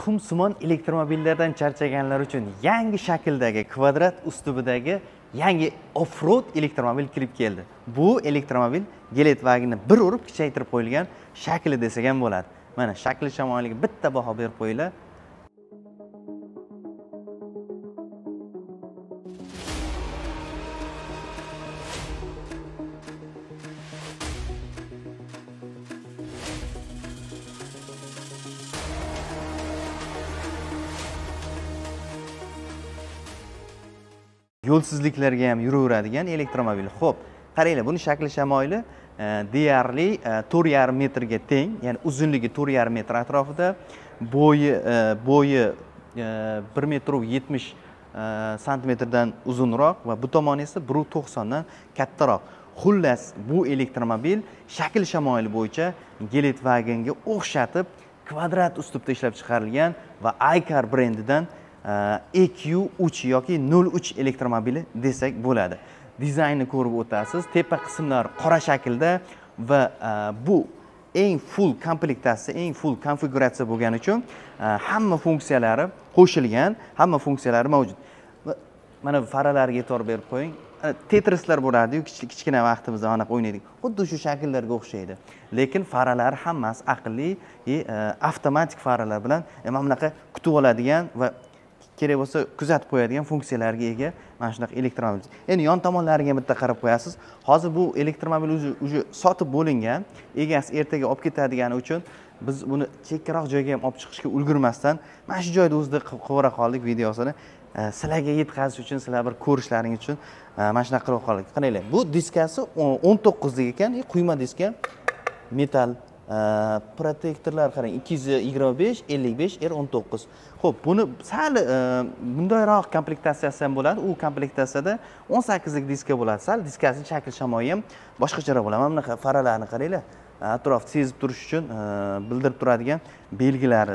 tuxumsimon elektromobillardan charchaganlar uchun yangi shakldagi kvadrat uslubidagi yangi off-road elektromobil kirib keldi. Bu elektromobil Geletwagenni bir urib kichaytirib qo'yilgan shakli desak ham bo'ladi. Mana shakli shamoyliga bitta baho berib qo'yinglar. Yo'lsizliklarga ham yuraveradigan elektromobil. Xo'p, qaranglar, buni shakli shamoyli deyarli 4,5 metrga teng, ya'ni uzunligi 4,5 metr atrofida, bo'yi 1,70 metr santimetrdan uzunroq va bu tomoni esa 1,90 dan kattaroq. Xullas, bu elektromobil shakl shamoyli bo'yicha Geletwagenga o'xshatib kvadrat uslubda ishlab chiqarilgan va iCar brendidan EQ3 yoki 03 elektromobili desak bo'ladi. Dizaynni ko'rib o'tasiz. Tepa qismlari qora shaklda va bu eng full komplektatsiya, eng full konfiguratsiya bo'lgani uchun hamma funksiyalari qo'shilgan, hamma funksiyalari mavjud. Mana faralariga e'tibor berib qo'ying. Tetrislar bo'ladi-yu, kichkina vaqtimizda aniq o'ynaydik. Xuddi shu shakllarga o'xshaydi. Lekin faralar hammasi aqlli, avtomatik faralar bilan mana bunaqa kutib oladigan va kerak bo'lsa kuzatib qo'yadigan funksiyalarga ega mana shunaqa elektromobil. Endi yon tomonlariga bitta qarab qo'yasiz. Hozir bu elektromobil o'zi sotib bo'lingan, egasi ertaga olib ketadigani uchun biz buni chekkaroq joyga ham olib chiqishga ulgurmasdan mana shu joyda o'zida qilib qoldik videosini. Sizlarga yetkazish uchun, sizlar bir ko'rishlaring uchun mana shunaqa qilib qoldik. Qaranglar, bu diskasi 19 lik ekan, quyma diska, metal protektorlar qarang, 225 55 R19. Xo'p, buni sal bundayroq komplektatsiyasi ham bo'ladi. U komplektatsiyada 18 lik diska bo'ladi. Sal diskasining shakl shamoyi ham boshqacharoq bo'ladi. Mana bunaqa faralarni qaranglar. Atrofni sezib turish uchun bildirib turadigan belgilari.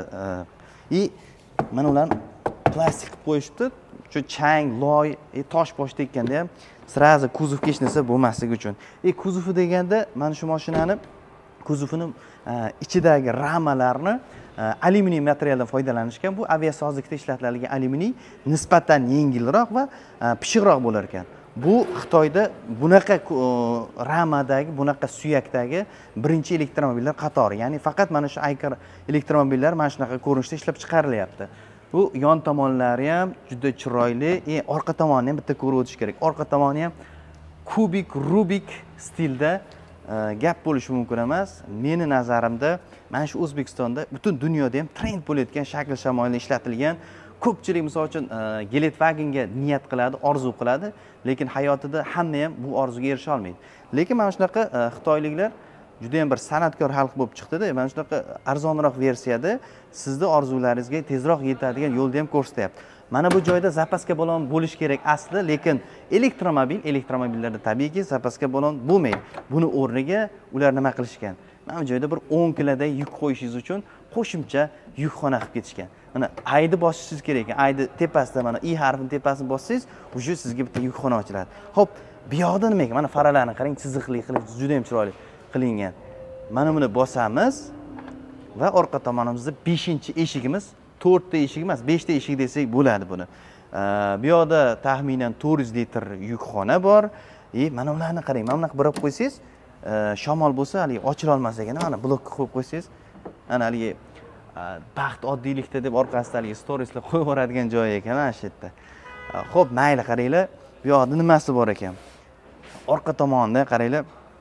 Mana ularni plastik qilib qo'yishibdi. Shu chang, loy, tosh bosh tekkanda ham sirazi kuzovga hech narsa bo'lmasligi uchun. Kuzovi deganda mana shu mashinani kuzovini ichidagi ramalarni alyuminiy materialdan foydalanishgan. Bu aviasozlikda ishlatiladigan alyuminiy nisbatan yengilroq va pishiqroq bo'lar ekan. Bu Xitoyda bunaqa ramadagi, bunaqa suyakdagi birinchi elektromobillar qatori. Ya'ni faqat mana shu iCar elektromobillar mana shunaqa ko'rinishda ishlab chiqarilyapti. Bu yon tomonlari ham juda chiroyli. Orqa tomonni ham bitta ko'rib o'tish kerak. Orqa tomoni ham kubik, rubik stilda gap bo'lishi mumkin emas. Meni nazarimda mana shu O'zbekistonda, butun dunyoda ham trend bo'layotgan shakl shamoyli ishlatilgan. Ko'pchilik misol uchun Geletwagenga niyat qiladi, orzu qiladi, lekin hayotida hamma ham bu orzuga erisha olmaydi. Lekin mana shunaqa xitoyliklar juda ham bir san'atkor xalq bo'lib chiqdi-da. Mana shunaqa arzonroq versiyada sizni orzularingizga tezroq yetadigan yo'lni ham ko'rsatyapti. Mana bu joyda zapaska balon bo'lish kerak asli, lekin elektromobillarda tabiiyki zapaska balon bo'lmaydi. Buni o'rniga ular nima qilishgan? Mana bu joyda bir 10 kiloday yuk qo'yishingiz uchun qo'shimcha yukxona qilib ketishgan. Mana ayni bosishingiz kerak ekan. Ayni tepasida mana i harfining tepasini bossangiz, o'sha sizga bitta yukxona ochiladi. Xo'p, bu yoqda nima ekan? Mana faralarni qarang, chiziqli qilib juda ham chiroyli qilingan. Mana buni bosamiz va orqa tomonimizda 5-eshigimiz, 4ta eshik emas, 5ta eshik desak bo'ladi buni. Bu yoqda taxminan 400 litr yukxona bor. Mana ularni qarang, mana bunaqa birib qo'ysangiz, shamol bo'lsa, hali ochila olmas ekan. Mana blokka qo'yib qo'ysangiz, ana hali baxt oddiylikda deb orqasida hali storieslar qo'yib yuboradigan joyi ekan mana shu yerda. Xo'p, mayli qaranglar. Bu yoqda nimasi bor ekan? Orqa tomonda qaranglar,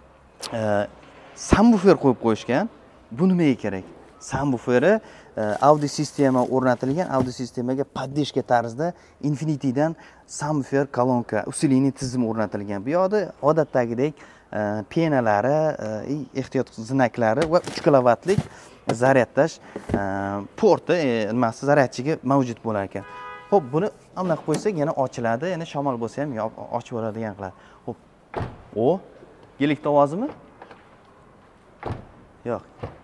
subwoofer qo'yib qo'yishgan. Bu nimaga kerak? Subwooferi audio sistema o'rnatilgan. Audio sistemaga poddeshka tarzda Infinity'dan subwoofer kolonka, usilining tizimi o'rnatilgan. Bu yoqda odatdagidek penalari, ehtiyot znaklari va 3 kilovatlik zaryadlash porti, nimasi zaryadchiga mavjud bo'lar ekan. Xo'p, buni aniq qo'ysak yana ochiladi, yana shamol bo'lsa ham ochib oladigan qiladi. Xo'p. Gelikt ovozimi? Yo'q.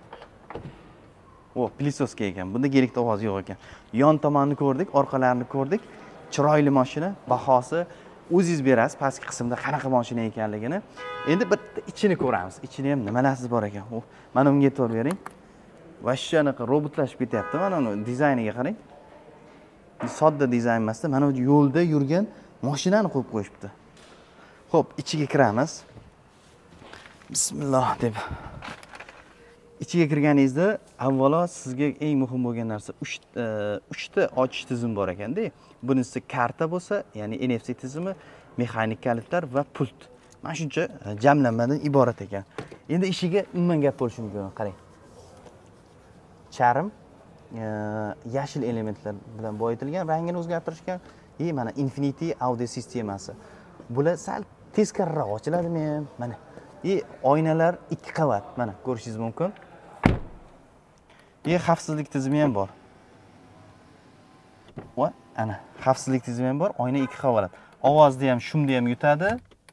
Pilisoska ekan. Bunda gelikt ovozi yo'q ekan. Yon tomonni ko'rdik, orqalarini ko'rdik. Chiroyli mashina, bahosi o'zingiz berasiz pastki qismda qanaqa mashina ekanligini. Endi bitta ichini ko'ramiz. Ichini ham nimalarsiz bor ekan. Mana bunga e'tibor bering. Vashsha anaqa robotlashib ketyapti. Mana uni dizayniga qarang. Sodda dizayn emasda, mana bu yo'lda yurgan mashinani qo'yib qo'yishibdi. Xo'p, ichiga kiramiz. Bismillah deb. Ichiga kirganingizda avvalo sizga eng muhim bo'lgan narsa 3 ta ochish tizimi bor ekanda. Bunisi karta bo'lsa, ya'ni NFC tizimi, mexanik kalitlar va pult. Mana shuncha jamlanmadan iborat ekan. Endi ishiga umuman gap bo'lishi mumkin. Qarang. Charm yashil elementlar bilan boyitilgan, rangini o'zgartirishgan. Mana Infinity audio sistemasi. Bular sal teskariroq ochiladimi? Mana. Oynalar 2 qavat. Mana ko'rishingiz mumkin. Xavfsizlik tizimi ham bor. Va ana xavfsizlik tizimi ham bor. Oyna 2 qavat. Ovozni ham, shumni ham yutadi.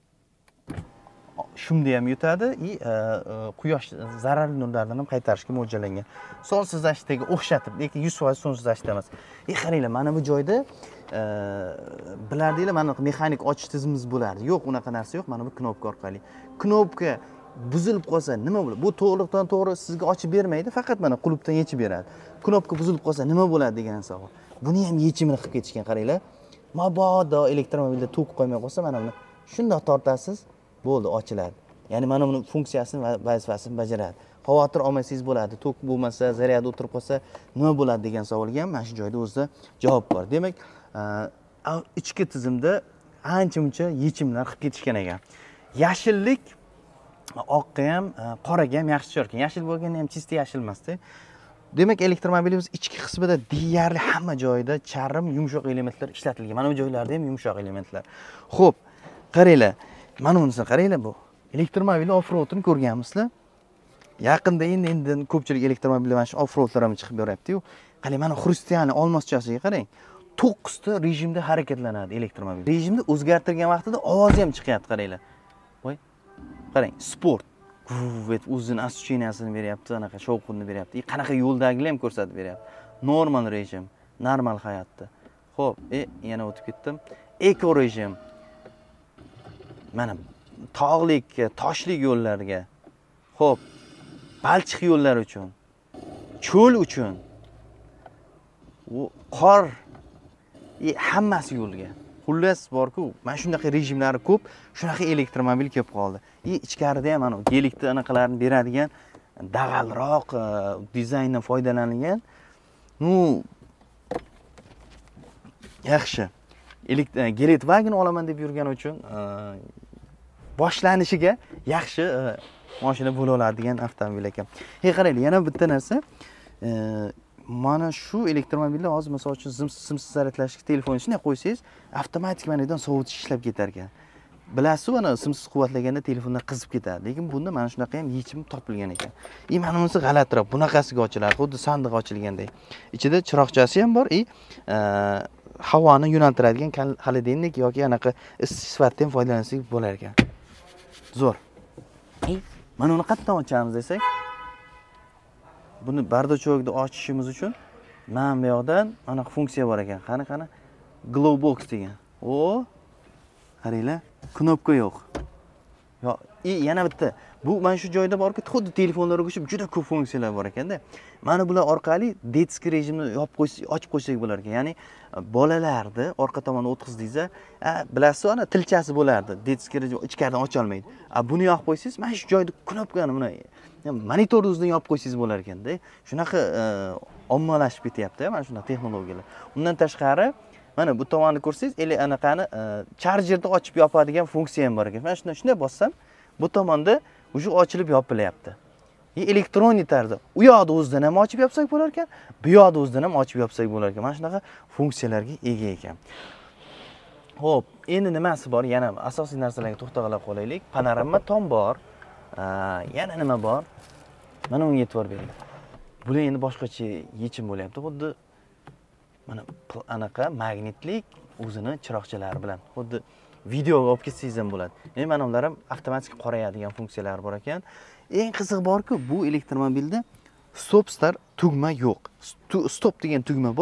Shumni ham yutadi, quyosh zararli nurlardan ham qaytarishga mo'ljallangan. Sonsizlashtirishga o'xshatib, lekin 100% sonsizlashtirish emas. Qaranglar, mana bu joyda bilardinglar, mana mexanik ochish tizimimiz bo'lardi. Yo'q, unaqa narsa yo'q. Mana bu knopka orqali. Knopka buzilib qolsa nima bo'ladi? Bu to'g'ridan to'g'ri sizga ochib bermaydi, faqat mana qulupdan yechib beradi. Knopka buzilib qolsa nima bo'ladi degan savol. Buni ham yechimini qilib ketishgan, qaranglar. Mabodo elektromobilda tok qo'ymay qolsa, mana buni shundoq tortasiz, bo'ldi, ochiladi. Ya'ni mana buni funksiyasini va vazifasini bajaradi. Xavotir olmasangiz bo'ladi. Tok bo'lmasa, zaryad o'tirib qolsa nima bo'ladi degan savolga ham mana shu joyda o'zida javob bor. Demak, ichki tizimda ancha-muncha yechimlar qilib ketishgan ekan. Yashillik oqqa ham, qoraga ham yaxshi tushar ekan. Yashil bo'lganda ham chista yashil emasda. Demak, elektromobilimiz ichki qismida deyarli hamma joyida charm, yumshoq elementlar ishlatilgan. Mana bu joylarda ham yumshoq elementlar. Xo'p, qaranglar. Mana bunisini qaranglar, bu elektromobil off-roadini ko'rganmisizlar? Yaqinda endi ko'pchilik elektromobillar mana shu off-roadlar ham chiqib beryapti-yu. Qarang, mana xrustiyani olmoschasiga qarang. 9 ta rejimda harakatlanadi elektromobil. Rejimni o'zgartirgan vaqtida ovozi ham chiqyapti, qaranglar. Voy. Qarang, sport. O'zining assotsiatsiyasini beryapti, anaqa shovqinni beryapti. Qanaqa yo'ldagilar ham ko'rsatib beryapti. Normal rejim, normal hayotda. Xo'p, yana o'tib ketdim. Eko rejim. Mana tog'lik, toshlik yo'llarga, xo'p, balchiq yo'llar uchun, cho'l uchun, qor, hammasi yo'lga. Xullas borku, mana shunaqa rejimlari ko'p, shunaqa elektromobil kelib qoldi. Ichkarida ham mana gelikni anaqalarni beradigan dag'alroq dizayndan foydalanilgan. Yaxshi. Geletwagen olaman deb yurgani uchun boshlanishiga yaxshi mashina bo'la oladigan avtomobil ekan. Qaranglar, yana bitta narsa. Mana shu elektromobillar hozir misol uchun simsiz zaryadlashga telefonni shunday qo'ysangiz, avtomatik manidan sovutish ishlab ketar ekan. Bilasiz, mana simsiz quvvatlaganda telefonlar qizib ketadi. Lekin bunda mana shunaqa ham yechim topilgan ekan. Mana bunisi g'alatiroq. Bunaqasiga ochiladi, xuddi sandiq ochilgandek. Ichida chiroqchasi ham bor, havoni yo'naltiradigan xolodilnik yoki anaqa issiq sifatida ham foydalansak bo'lar ekan. Zo'r. Mana uni qayerdan ochamiz desak, buni bardachokni ochishimiz uchun mana bu yoqdan anaqa funksiya bor ekan. Qani Glowbox degan. Qaranglar, knopka yo'q. Yana bitta. Bu mana shu joyda borki, xuddi telefonlarga o'xshab juda ko'p funksiyalar bor ekanda. Mana bular orqali детский rejimni ochib qo'ysak bo'lar ekan. Ya'ni bolalarni orqa tomonga o'tkazingizda, bilasiz, ana tilchasi bo'lardi. детский rejim ichkaridan ocha olmaydi. Buni yoqib qo'ysangiz, mana shu joyda knopkani buni monitor o'zidan yopib qo'ysangiz bo'lar ekanda. Shunaqa ommalashib ketyapti mana shunday texnologiyalar. Undan tashqari, mana bu tomonni ko'rsangiz, anaqani charjerni ochib yopadigan funksiya ham bor ekan. Mana shunday bossam, bu tomonda o'sha ochilib yopilyapti. Elektronik tarzda u yoqda o'zidan ham ochib yopsak bo'lar ekan, bu yoqda o'zidan ham ochib yopsak bo'lar ekan. Mana shunaqa funksiyalarga ega ekan. Xo'p, endi nimasi bor? Yana asosiy narsalarga to'xtalib qolaylik. Panorama tom bor. Yana nima bor? Mana unga e'tibor bering. Bular endi boshqacha yechim bo'lyapti. Xuddi mana anaqa magnitlik o'zini chiroqchalari bilan. Xuddi videoga olib ketsangiz ham bo'ladi. Mana ular ham avtomatik qorayadigan funksiyalar bor ekan. Eng qiziq borki, bu elektromobilda stop start tugma yo'q. Stop degan tugma bor,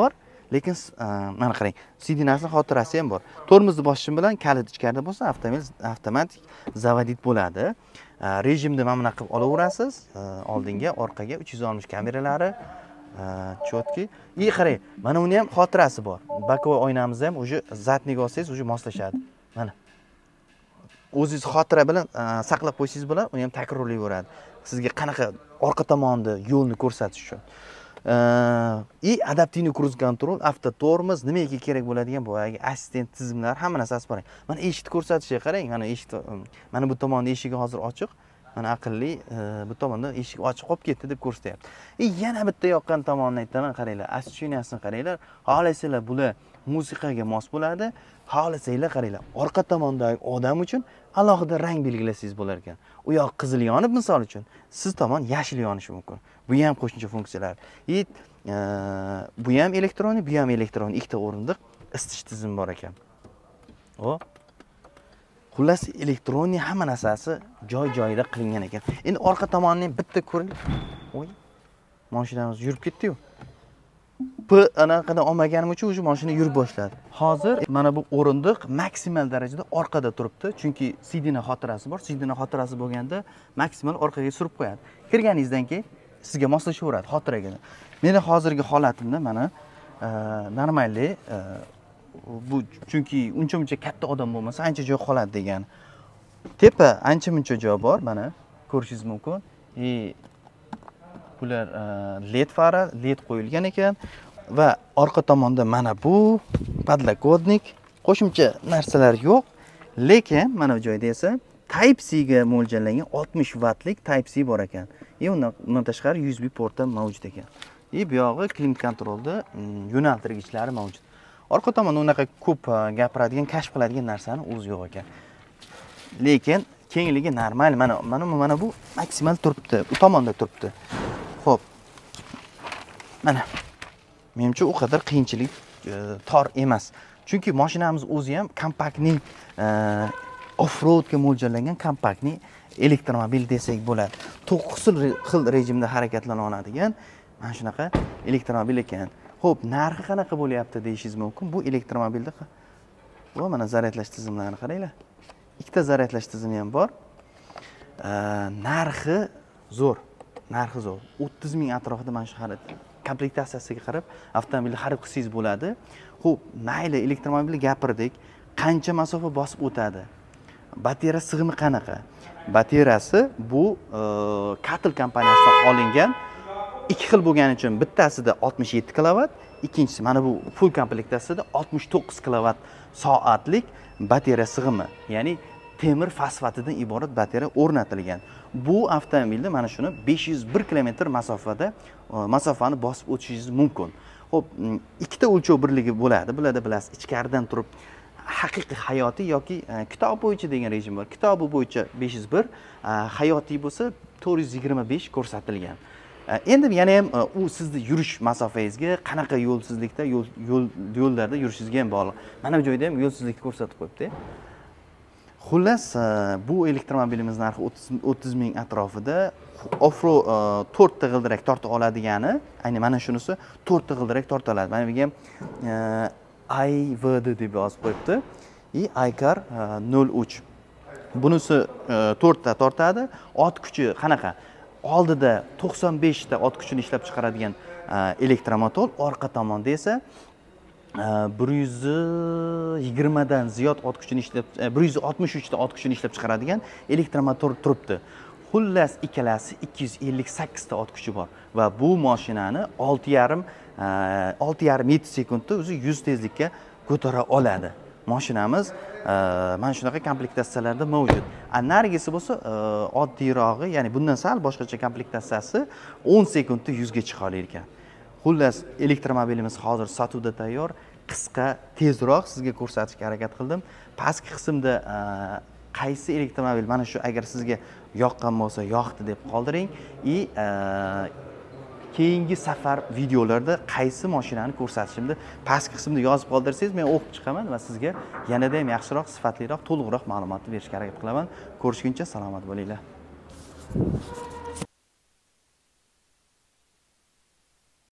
lekin mana qarang, sidinasini xotirasi ham bor. Tormozni bosishim bilan kalit ichkarida bo'lsa, avtomatik zavodit bo'ladi. Rejimni mana bunaqa qilib olaverasiz. Oldinga, orqaga 360 kameralari chotki. Qarang, mana uni ham xotirasi bor. Bokovoy oynamiz ham o'sha zatniga olsangiz, o'sha moslashadi. Mana. O'zingiz xotira bilan saqlab qo'ysangiz bilan uni ham takrorlayveradi. Sizga qanaqa orqa tomonni yo'lni ko'rsatish uchun. Adaptivniy kruz kontrol, avtotormoz, nimaga kerak bo'ladigan boyagi assistent tizimlar, hamma narsasi bor. Mana eshikni ko'rsatishiga qarang, mana eshik, mana bu tomonda eshigi hozir ochiq. Mana aqlli bu tomonda eshik ochiq qolib ketdi deb ko'rsatyapti. Yana bitta yoqqan tomonini aytaman, qaranglar, assotsiatsiyasini qaranglar. Xohlasanglar bular musiqaga mos bo'ladi. Xohlasanglar qaranglar, orqa tomondagi odam uchun alohida rang belgilasangiz bo'lar ekan. U yoq qizil yonib, misol uchun, siz tomon yashil yonishi mumkin. Bu ham qo'shimcha funksiyalar. Bu ham elektronik, bu ham elektronik, ikkita o'rindiq isitish tizimi bor ekan. Xullas elektronik hamma narsasi joy-joyida qilingan ekan. Endi orqa tomonni bitta ko'ring. Mashinamiz yurib ketdi-yu. Anaqadan olmaganim uchun o'sha mashina yurib boshladi. Hozir mana bu o'rindiq maksimal darajada orqada turibdi, chunki sidina xotirasi bor. Sidina xotirasi bo'lganda maksimal orqaga surib qo'yadi. Kirganingizdan keyin sizga moslashaveradi xotiraga. Meni hozirgi holatimda mana normalli bu chunki uncha-muncha katta odam bo'lmasa, ancha joy qoladi degan. Tepa ancha-muncha joy bor, mana ko'rishingiz mumkin. Bular LED fara, LED qo'yilgan ekan va orqa tomonda mana bu podlokotnik, qo'shimcha narsalar yo'q, lekin mana bu joyda esa Type C ga mo'ljallangan 60 wattlik Type C bor ekan. Undan tashqari USB port ham mavjud ekan. Bu yog'i klimat kontrolda yo'naltirgichlari mavjud. Orqa tomonda unaqa ko'p gapiradigan, kashf qiladigan narsani o'zi yo'q ekan. Lekin kengligi normal, mana bu maksimal turibdi, u tomonda turibdi. Xo'p. Mana. Menimcha u qadar qiyinchilik tor emas. Chunki mashinamiz o'zi ham kompaktning off-roadga mo'ljallangan kompaktning elektromobil desak bo'ladi. 9 xil rejimda harakatlana oladigan mana shunaqa elektromobil ekan. Xo'p, narxi qanaqa bo'lyapti deyishingiz mumkin. Bu elektromobilda mana zaryadlash tizimlarini qaranglar. Ikkita zaryadlash tizimi ham bor. Narxi zo'r. 30 ming atrofida mana shu komplektatsiyasiga qarab avtomobilni xarid qilsangiz bo'ladi. Xo'p, mayli elektromobilni gapirdik. Qancha masofa bosib o'tadi? Bateriya sig'imi qanaqa? Bateriyasi bu Katel kompaniyasidan olingan. Ikki xil bo'lgani uchun bittasida 67 kilovat, ikkinchisi mana bu full komplektatsiyada 69 kilovat soatlik bateriya sig'imi, ya'ni temir fosfatidan iborat bateriya o'rnatilgan. Bu avtomobilda mana shuni 501 km masofani bosib o'tishingiz mumkin. Xo'p, ikkita o'lchov birligi bo'ladi. Bularda bilasiz, ichkaridan turib haqiqiy hayotiy yoki kitob bo'yicha degan rejim bor. Kitobi bo'yicha 501, hayotiy bo'lsa 425 ko'rsatilgan. Endi yana ham u sizni yurish masofangizga, qanaqa yo'lsizlikda, yo'llarda yurishingizga ham bog'liq. Mana bu joyda ham yo'lsizlikni ko'rsatib qo'yibdi. Xullas, bu elektromobilimiz narxi 30 ming atrofida. Off-road 4 ta g'ildirak torta oladigani, ayni mana shunisi 4 ta g'ildirak torta oladi. Mana bu ham IVD deb yozib qo'yibdi. iCar 03. Bunisi 4 ta tortadi. Ot kuchi qanaqa? Oldida 95 ta ot kuchini ishlab chiqaradigan elektromotor, orqa tomonda esa 120 dan ziyod ot kuchini 163 ta ot kuchini ishlab chiqaradigan elektromotor turibdi. Xullas ikkalasi 258 ta ot kuchi bor va bu mashinani 6,5-7 sekundda o'zi 100 tezlikka ko'tara oladi. Mashinamiz mana shunaqa komplektatsiyalarda mavjud. Nargisi bo'lsa oddiyrog'i, ya'ni bundan sal boshqacha komplektatsiyasi 10 sekundda 100 ga chiqa olar ekan. Xullas, elektromobilimiz hozir sotuvda tayyor. Qisqa, tezroq sizga ko'rsatishga harakat qildim. Pastki qismda qaysi elektromobil mana shu agar sizga yoqqan bo'lsa, yoqdi deb qoldiring. Keyingi safar videolarda qaysi mashinani ko'rsatishimni pastki qismda yozib qoldirsangiz, men o'qib chiqaman va sizga yanada ham yaxshiroq, sifatliroq, to'liqroq ma'lumotni berishga harakat qilaman. Ko'rishguncha salomat bo'linglar.